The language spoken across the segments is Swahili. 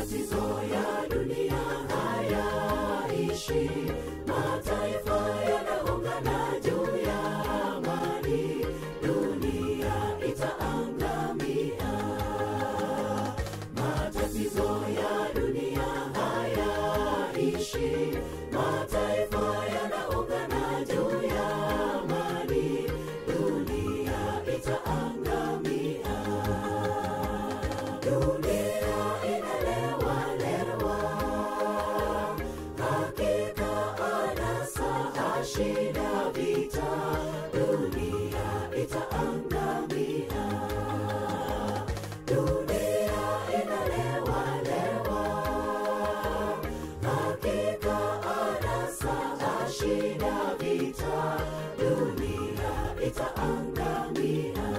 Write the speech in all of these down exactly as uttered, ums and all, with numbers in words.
matatizo ya dunia hayaishi. Mataifa yanaungana juu ya amani, dunia itaangamia. Matatizo ya dunia hayaishi. Mataifa yanaungana juu ya amani, dunia itaangamia. Dunia inalewa lewa, hakika anasa shida vita, dunia itaangamia. Dunia inalewa lewa, hakika anasa shida vita, dunia itaangamia.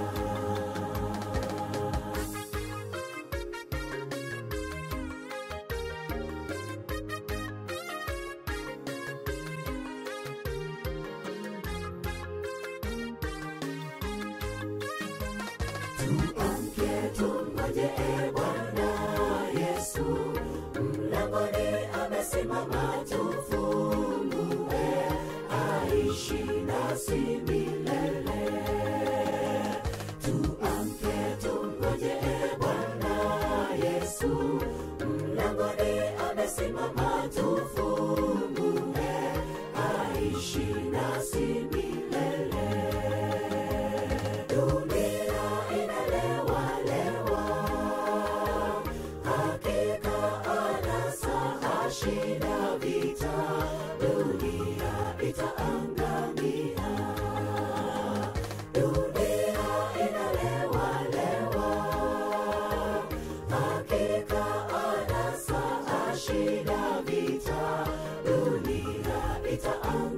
Tuamke tungoje Bwana Yesu, mlangoni amesimama, tufungue, aishi nasi milele. Tuamke tungoje Bwana Yesu, mlangoni amesimama, tufungue, aishi nasi milele. Dunia inalewa lewa, hakika anasa shida vita, dunia itaangamia. Dunia inalewa lewa, hakika anasa shida vita, dunia itaangamia.